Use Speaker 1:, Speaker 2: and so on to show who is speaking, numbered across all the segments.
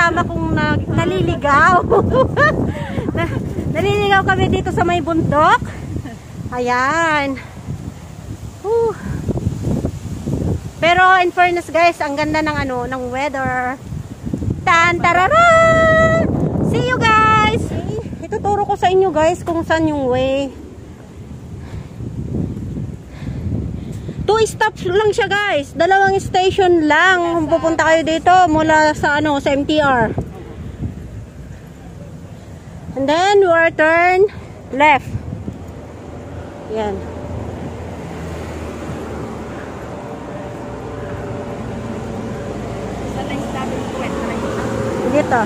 Speaker 1: kasama kong naliligaw. Naliligaw kami dito sa may bundok. Ayan. Pero in fairness guys, ang ganda ng ng weather. Tan-tararan! See you guys! Ituturo ko sa inyo guys kung saan yung way. 2 stops lang siya guys. 2 station lang kung pupunta kayo dito mula sa sa MTR. And then we are turn left. Yan. Dito.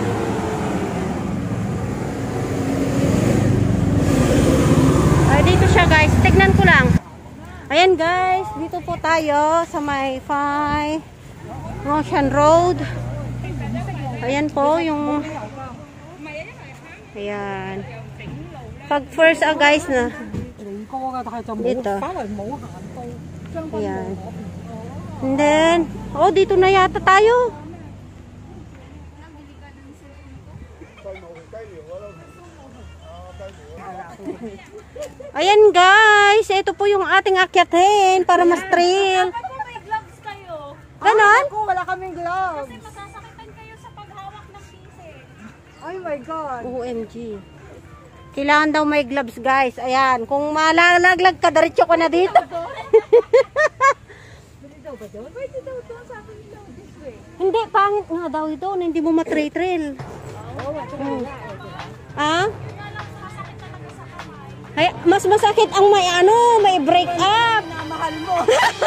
Speaker 1: Ay, dito siya guys. Tignan ko lang. Ayan guys, dito po tayo sa may Ocean Road. Ayan po yung ayan. Pag first guys na dito. Ayan. And then, dito na yata tayo. Ayan guys, ito po yung ating akyatin para mas trail.
Speaker 2: Dapat po may gloves kayo.
Speaker 1: Ganon?
Speaker 3: Wala kaming gloves.
Speaker 2: Kasi masasakitan kayo sa paghawak ng pise.
Speaker 3: Oh my God.
Speaker 1: OMG. Kailangan daw may gloves guys. Ayan, kung malalaglag ka, diretso ko na dito.
Speaker 3: Pwede daw ba doon? Pwede daw doon sa akin daw this way.
Speaker 1: Hindi, pangit nga daw ito. Hindi mo matrail-trail. Ah? Ay, mas masakit ang may break up.
Speaker 3: Mahal mo.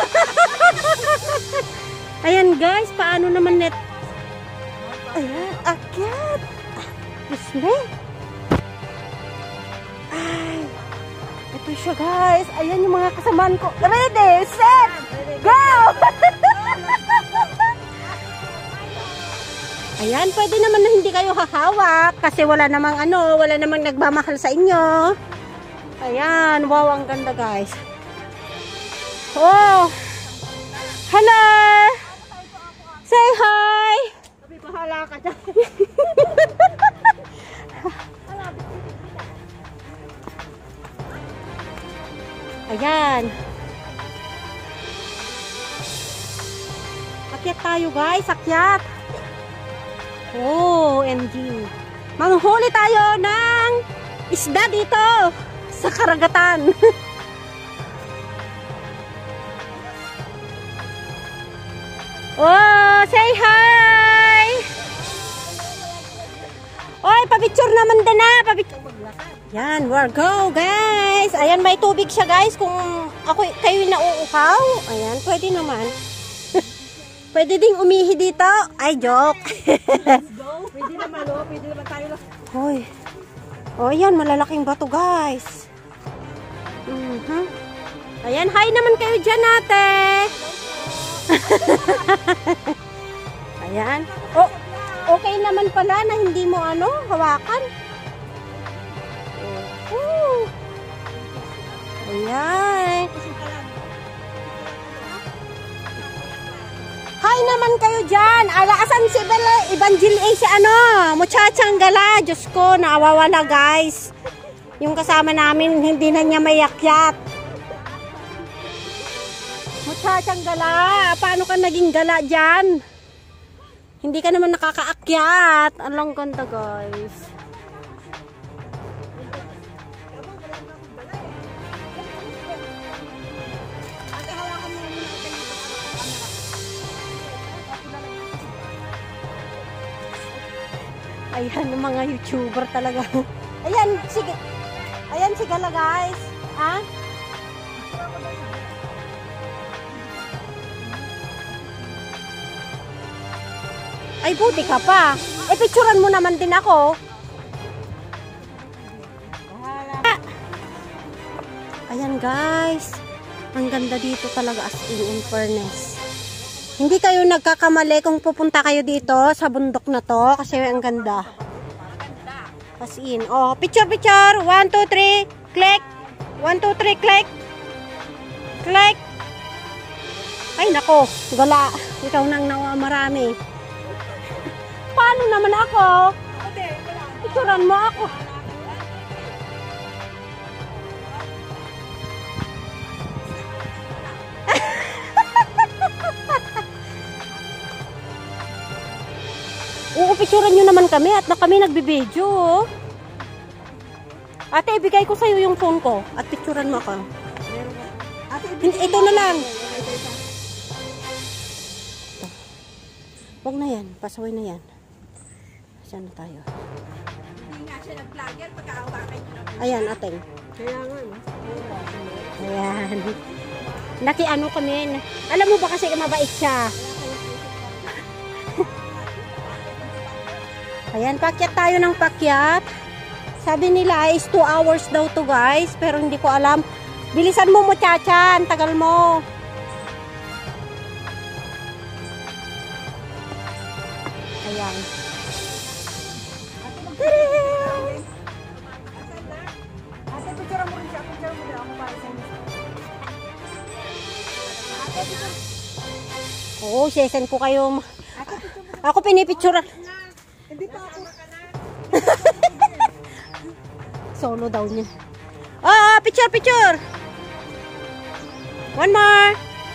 Speaker 1: Ayan guys, paano naman net? Ayan, akyat. Isme. Ay, ito siya guys. Ayan yung mga kasamaan ko. Ready, set, go! Ayan, pwede naman na hindi kayo hahawak kasi wala namang wala namang nagmamahal sa inyo. Ayan, wow, ang ganda guys. Oh, hello! Say hi!
Speaker 3: Bahala ka dyan.
Speaker 1: Ayan. Akyat tayo guys, akyat. Oh, MG. Manghuli tayo ng isda dito sa karagatan. Oh, say hi! Oy, pabicture naman din na. Yan, we're go guys. Ayan, may tubig siya guys. Kung kayo nauuhaw, ayan, pwede naman. Pwede ding umihi dito. Ay, joke.
Speaker 3: Pwede naman pwede naman tayo.
Speaker 1: Hoy. Oh, ayan, malalaking bato guys. Ayan, hi naman kayo dyan ate. Ayan. Oh, okay naman pala na hindi mo hawakan. Ayan. Hi naman kayo dyan. Asan si Evangeline si muchachang gala. Diyos ko, nawawala guys. Yung kasama namin, hindi na niya mayakyat. Muchachang gala. Paano ka naging gala dyan? Hindi ka naman nakakaakyat. Alang ganda guys. Ayan, yung mga YouTuber talaga. Ayan, sige. Ayan, sige la guys. Ha? Ay, buti ka pa. Picturean mo naman din ako. Ayan guys. Ang ganda dito talaga as in fairness. Hindi kayo nagkakamali kung pupunta kayo dito sa bundok na to kasi ang ganda. As in. Oh, picture. 1, 2, 3. Click. 1, 2, 3. Click. Click. Ay, nako. Gala. Ikaw nang nawa marami. Paano naman ako. Picturean mo ako. Oo, picturean nyo naman kami at na kami nagbibideo. Oh. Ate, ibigay ko sa'yo yung phone ko at picturean mo ako. Ito na lang. Ito. Huwag na yan. Pasaway na yan. Saan na tayo?
Speaker 3: Hindi nga siya nag-vlogger, pagkaawakan nyo naman.
Speaker 1: Ayan, ateng.
Speaker 3: Kaya nga, no?
Speaker 1: Ayan. Nakiano kami. Alam mo ba kasi mabait siya? Ayan, pakyat tayo ng pakyat. Sabi nila is 2 hours daw to guys. Pero hindi ko alam. Bilisan mo muchacha. Ang tagal mo. Ayan.
Speaker 3: Ate, picture mo rin siya. Picture mo rin ako para sa inyo.
Speaker 1: Oo, sesend ko kayo. Ako pinipicture.
Speaker 3: Hindi pa ako.
Speaker 1: Solo daw niya. Oh, picture, picture. One more.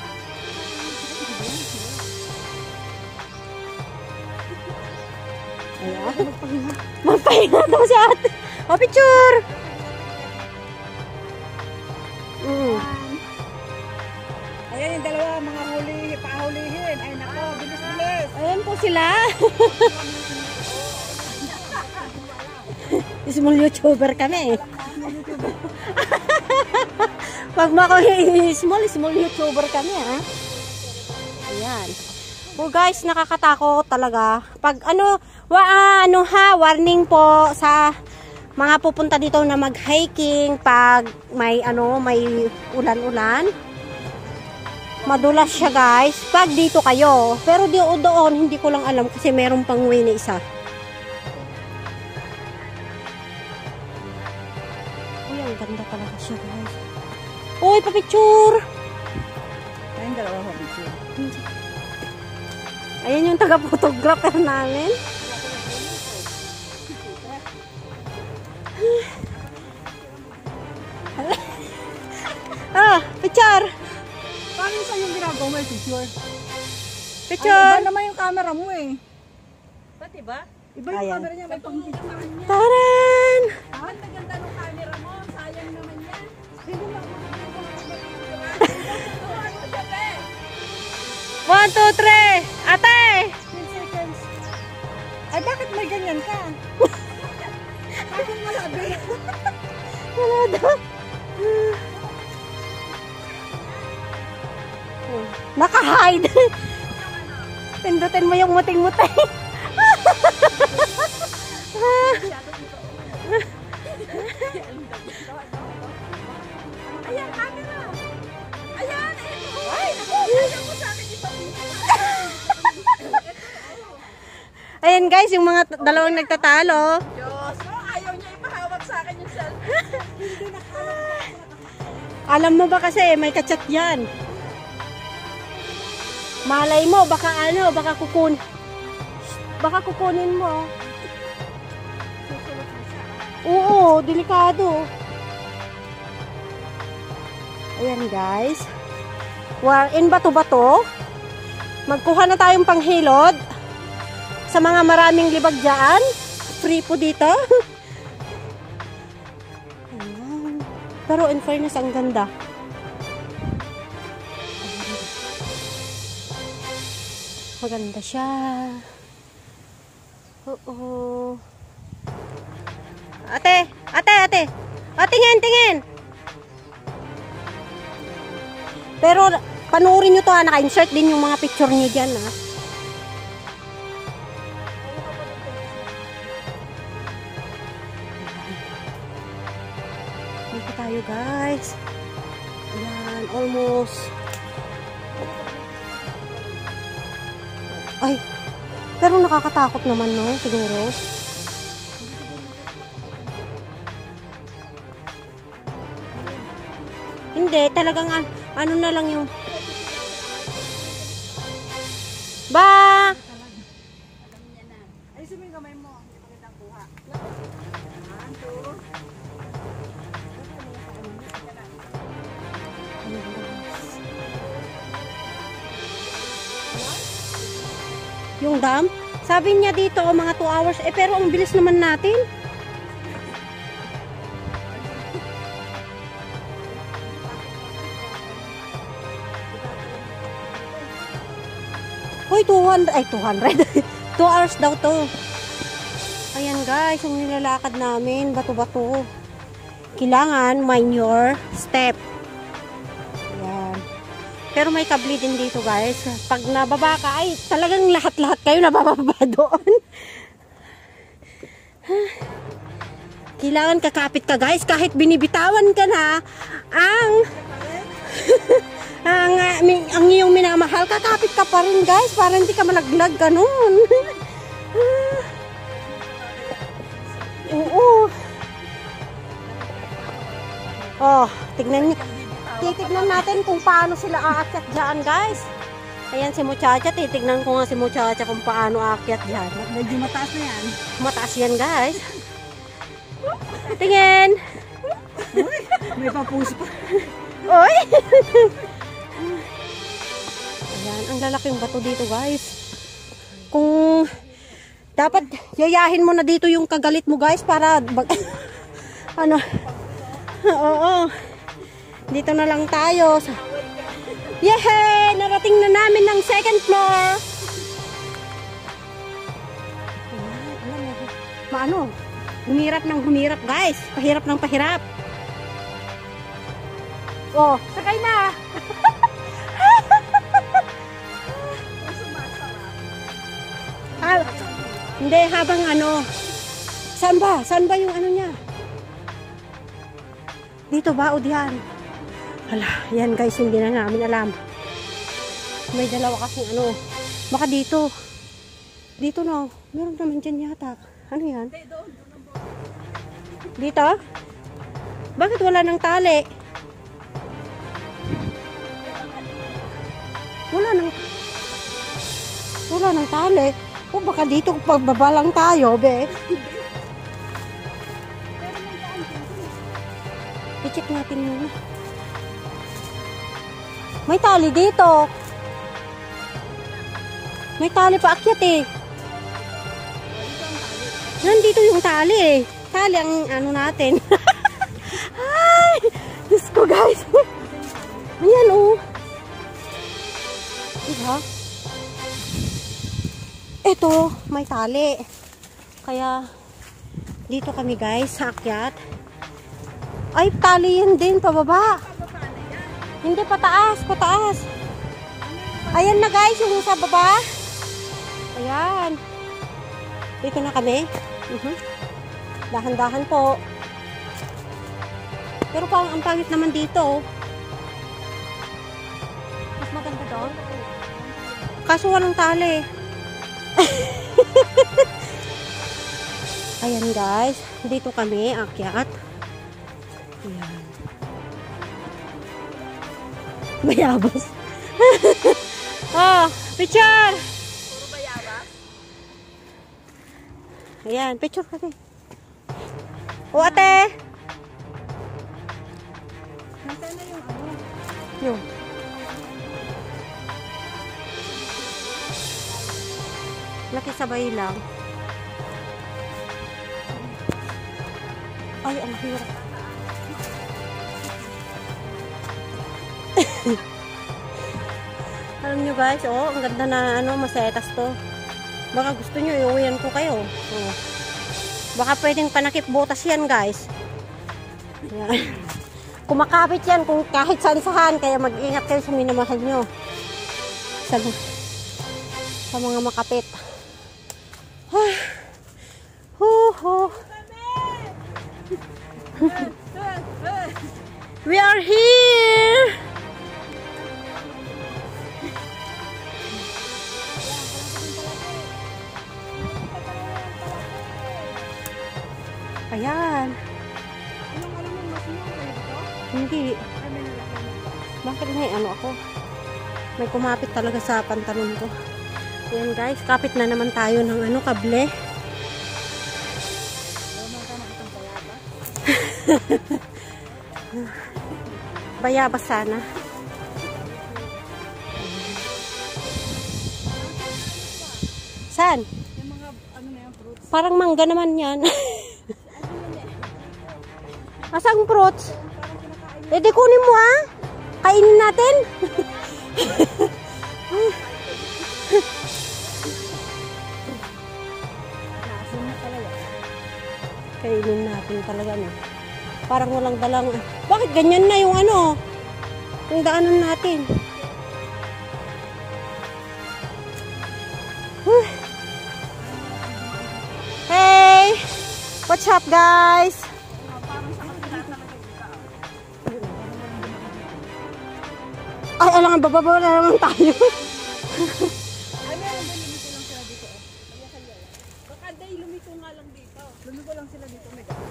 Speaker 1: Ayan. Magpahinga daw si ate. Oh, picture.
Speaker 3: Ayan yung dalawa, mga huli, pahulihin. Ay nako, bilis-bilis.
Speaker 1: Ayan po sila. Small YouTuber kami. Pag mako small YouTuber kami, ha. Ayan. Oh guys, nakakatakot talaga. Pag warning po sa mga pupunta dito na mag-hiking pag may may ulan-ulan. Madulas siya guys. Pag dito kayo. Pero doon, hindi ko lang alam kasi meron pang way na isa. Uy, ang ganda talaga siya guys. Uy, papicture!
Speaker 3: Ayun, dalawa ko picture.
Speaker 1: Ayan yung taga-photographer namin. Picture!
Speaker 3: Paano sa yung ginagawa mo yung picture?
Speaker 1: Picture!
Speaker 3: Iba naman yung camera mo eh. Ba't iba? Iba yung
Speaker 1: Ayan.
Speaker 3: camera niya, may pang-picture.
Speaker 1: Taran!
Speaker 3: Ang ganda ng camera mo, sayang naman yan. Hindi mo ako
Speaker 1: 1, 2, 3! Ate!
Speaker 3: 10 seconds. Ay, bakit may ganyan ka? Bakit malabi?
Speaker 1: Wala daw. Naka-hide. Pindutin mo yung muting-muting.
Speaker 3: Ayan, camera. Ayan, ito. Ay, naku, ayaw mo sa akin
Speaker 1: Ayan guys, yung mga dalawang nagtatalo.
Speaker 3: Diyos, ayaw niya ipahawak sa akin yung cellphone.
Speaker 1: Alam mo ba kasi may kachat yan. Malay mo, baka kukunin mo. Oo, delikado. Ayan guys. We're in bato-bato. Magkuha na tayong panghilod. Sa mga maraming libag dyan. Free po dito. Ayan. Pero in fairness, ang ganda. Maganda siya. Oo. Ate! Tingin! Pero panoorin nyo to ha. Naka-insert din yung mga picture nyo dyan ha. Dito tayo guys. Ayan, almost. Ay, pero nakakatakot naman no, siguro. Hindi, talagang ano na lang yung
Speaker 3: Ayusin mo yung kamay mo. Hindi pa kitang kuha.
Speaker 1: Yung dam, sabi niya dito mga 2 hours, pero ang bilis naman natin. Hoy, 200, 2 hours daw to. Ayan guys, yung nilalakad namin, bato-bato. Kailangan mind your step. Ayan. Pero may kabli din dito guys. Pag nababa ka, ay talagang lahat-lahat kayo nabababa doon. Kailangan kakapit ka guys, kahit binibitawan ka na ang ang iyong minamahal, kakapit ka pa rin guys, para hindi ka malaglag ganun. Oo. Oh, titignan natin kung paano sila aakyat dyan guys. Ayan si Muchacha, titignan ko nga si Muchacha kung paano aakyat dyan.
Speaker 3: Medyo mataas na yan.
Speaker 1: Mataas yan guys. Tingin.
Speaker 3: May papuso pa.
Speaker 1: Oy! Ayan, ang lalaking bato dito guys. Kung dapat yayahin mo na dito yung kagalit mo guys para ano. Oo. Dito na lang tayo. Yehey! Narating na namin ng 2nd floor. Maano? Humirap ng humirap guys. Pahirap ng pahirap. Oh, sakay na. Hindi, habang ano. Saan ba? Saan ba yung ano niya? Dito ba o diyan? Hala, yan guys, hindi na namin alam. May dalawa kasing ano. Baka dito. Dito no. Meron naman dyan yata. Ano yan? Dito? Bakit wala ng tali? Wala nang tali. O baka dito pagbaba lang tayo, be. I-check natin muna. May tali dito. May tali pa akyat eh. Nandito yung tali eh. Tali ang ano natin. Ay! Diyos ko guys. Ayan oh. Diba? Ito, may tali. Kaya, dito kami guys, sa akyat. Ay, tali yan din, pababa. Hindi, pataas, pataas. Ayan na guys, yung sa baba. Ayan. Dito na kami. Dahan-dahan po. Pero parang ang pangit naman dito. Mas maganda doon. Kaso walang tali. Ayan guys, dito kami akyat. Ayan. Bayabas. Oh, picture.
Speaker 3: Puro bayabas?
Speaker 1: Ayan, picture kami. O ate.
Speaker 3: Nasaan na yung ano?
Speaker 1: Yung. Nakisabay lang. Ay, ang hirap. Alam nyo guys, oh, ang ganda na ano, masetas to. Baka gusto nyo, iuwian ko kayo. Oh. Baka pwedeng panakip butas yan guys. Yan. Kumakapit yan kung kahit saan-saan, kaya mag-ingat kayo sa minamahal nyo. Sa mga makapit. We are here. Ayan.
Speaker 3: Anong alam mo, mas mo kayo dito?
Speaker 1: Hindi.
Speaker 3: Ay, may nalaki.
Speaker 1: Bakit may ano ako? May kumapit talaga sa pantalon ko. Ayan guys, kapit na naman tayo ng ano, kable. Bayabas sana. Saan?
Speaker 3: Yung mga ano na yung fruits.
Speaker 1: Parang mangga naman yan. Asang fruits? Eh, di kunin mo ah. Kainin natin.
Speaker 3: Naasin na talaga.
Speaker 1: Kainin natin talaga no. Parang walang dalang. Bakit ganyan na yung ano? Yung daanan natin. Hey! What's up guys? Ay, alang bababa na naman tayo.
Speaker 3: Ay, meron ba lumiko lang sila dito? Baka day lumiko nga lang dito. Lumiko lang sila dito.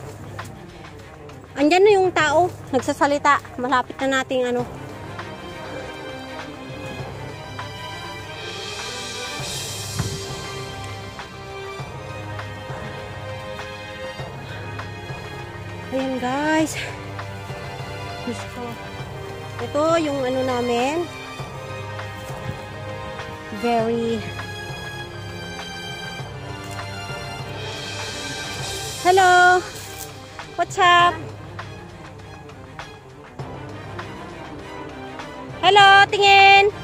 Speaker 1: Andyan na yung tao, nagsasalita. Malapit na nating ano. Ayan guys. Gusto. Ito yung ano namin. Very. Hello. What's up? Hello, tingin.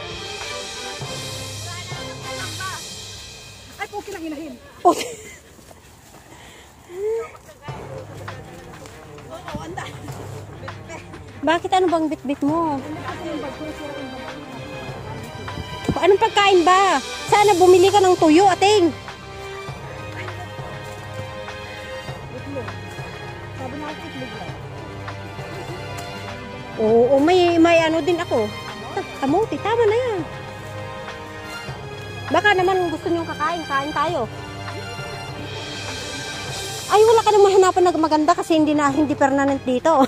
Speaker 3: Ay, puki lang inahin.
Speaker 1: Oh. Bakit ano bang bit-bit mo? Anong pagkain ba? Sana bumili ka ng tuyo, ating.
Speaker 3: Itlog. Sabi na ako itlog lang.
Speaker 1: Oo, may ano din ako. Kamuti, tama na yan. Baka naman gusto nyo kakain, kain tayo. Ay, wala ka naman hanapan na maganda kasi hindi permanent dito.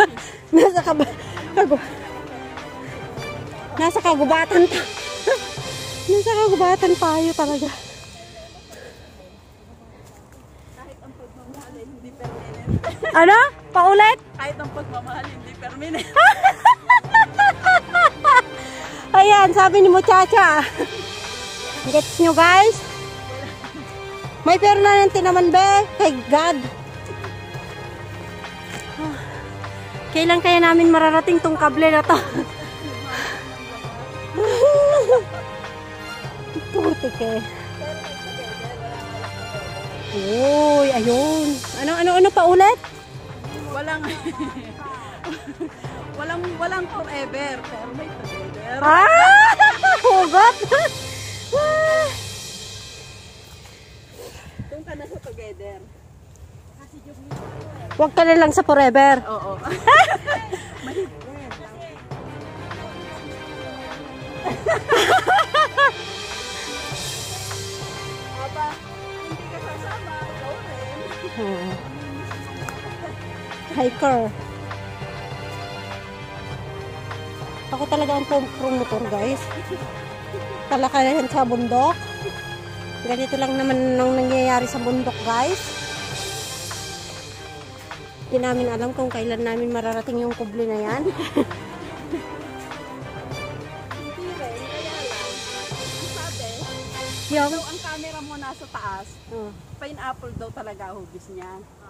Speaker 1: Nasa kagubatan Nasa kagubatan tayo talaga.
Speaker 3: Kahit ang pagmamahal ay hindi permanent.
Speaker 1: Ano? Paulit?
Speaker 3: Kahit ang pagmamahal hindi permanent.
Speaker 1: Ayan, sabi ni Muchacha. Gets nyo guys? May permanente naman be. Kay God. Kailan kaya namin mararating tong kable na to? Putik eh. Uy, ayun. Ano pa ulit?
Speaker 3: Walang forever, pero may together.
Speaker 1: Hugot!
Speaker 3: Doon ka na sa together.
Speaker 1: Huwag ka na lang sa forever.
Speaker 3: Oo. Aba, hindi ka sasama, ikaw rin.
Speaker 1: Hiker. Ako talaga ang promotor guys. Talakayan sa bundok. Ganito lang naman nang nangyayari sa bundok guys. Hindi namin alam kung kailan namin mararating yung kubli na yan.
Speaker 3: Hindi rin, kaya lang. Ang sabi,
Speaker 1: Yung,
Speaker 3: daw ang camera mo nasa taas, pineapple daw talaga hugis niya.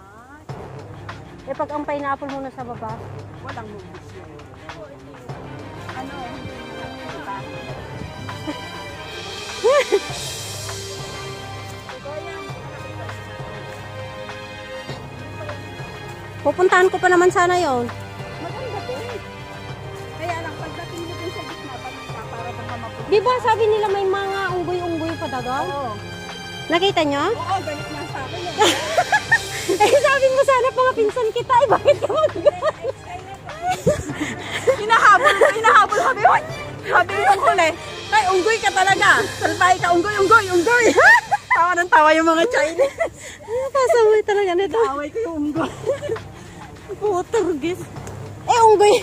Speaker 1: pag ang pineapple muna sa baba.
Speaker 3: Walang hugis niya. Ano, hindi mo nakikita.
Speaker 1: Pupuntahan ko pa naman sana yon.
Speaker 3: Maganda din. Kaya lang, pagdating mo dun sa gitna, para bang kamapunin.
Speaker 1: Di ba sabi nila may mga unggoy-unggoy pa dagal?
Speaker 3: Oo.
Speaker 1: Nakita nyo?
Speaker 3: Oo, galit na sa akin yan.
Speaker 1: Eh sabi mo sana mga pinsan kita. Eh bakit ka
Speaker 3: Hinahabol sabi mo. Sabi yung huli. Ay, unggoy ka talaga. Salbahe ka, unggoy. Tawa ng tawa yung mga Chinese.
Speaker 1: Pasaway talaga nito.
Speaker 3: Away ko yung unggoy.
Speaker 1: Puturgis. Eh unggoy.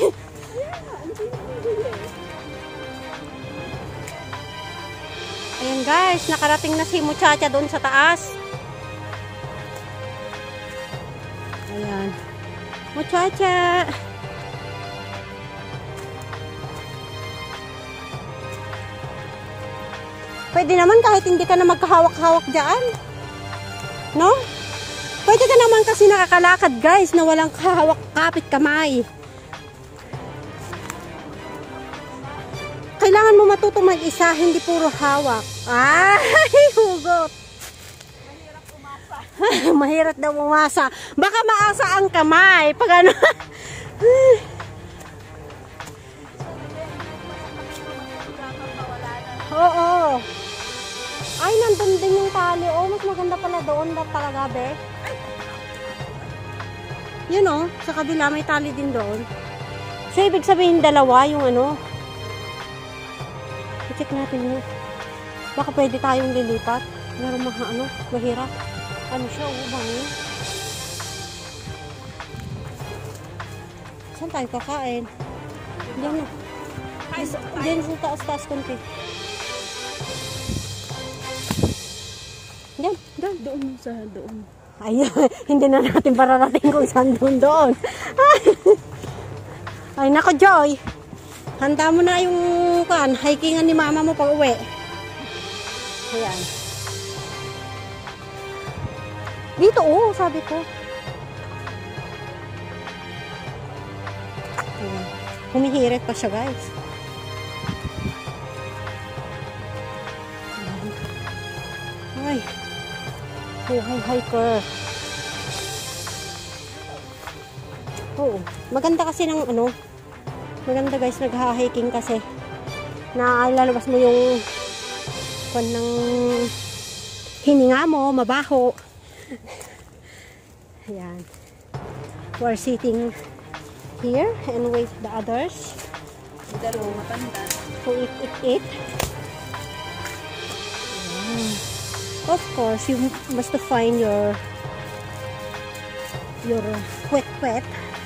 Speaker 1: Ayan guys, nakarating na si Muchacha doon sa taas. Ayan. Muchacha. Pwede naman kahit hindi ka na magkahawak-hawak dyan. No? Pwede ka naman kasi nakakalakad guys na walang kahawak kapit kamay. Kailangan mo matutong mag-isa, hindi puro hawak. Ay, hugot. Mahirap daw umasa. Baka maasa ang kamay. Pag ano. Oo. Ay, nandun din yung tali. Oh, mas maganda pala doon. Talaga, be. Yun oh, sa kabila may tali din doon. So, ibig sabihin dalawa yung ano. I-check natin yun. Baka pwede tayong lilipat. Pero mahirap. Ano siya, bangin. Saan tayo kakain? Diyan na. Diyan sa taas-taas konti. Diyan.
Speaker 3: Doon sa doon.
Speaker 1: Ay, hindi na natin pararating kung saan doon. Ay, nako Joy. Handa mo na yung hikingan ni mama mo pag uwi. Ayan. Dito, oh, sabi ko. Ayan. Humihirit pa siya, guys. Ayan. Ay. Buhay hiker. Oo. Maganda kasi ng maganda guys, nagha-hiking kasi. Lalabas mo yung ng hininga mo, mabaho. Ayan. We're sitting here and wait the others.
Speaker 3: Dalawang matanda.
Speaker 1: To eat. Ayan. Of course, you must find your wet.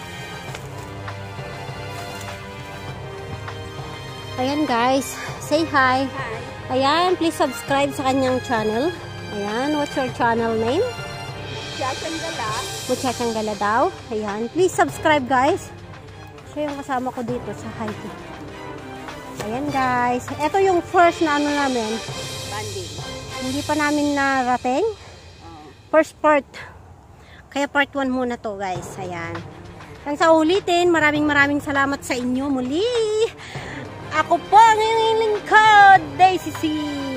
Speaker 1: Ayan guys, say hi.
Speaker 3: Hi.
Speaker 1: Ayan, please subscribe sa kanyang channel. Ayan, what's your channel name? Muchachang Gala daw. Ayan, please subscribe guys. Siya yung kasama ko dito sa hiking. Ayan guys, ito yung first na namin.
Speaker 3: Banding.
Speaker 1: Hindi pa namin narating. First part. Kaya part 1 muna to guys. Ayan. Hanggang sa ulitin, maraming salamat sa inyo muli. Ako po ang inyong lingkod, Daisy C.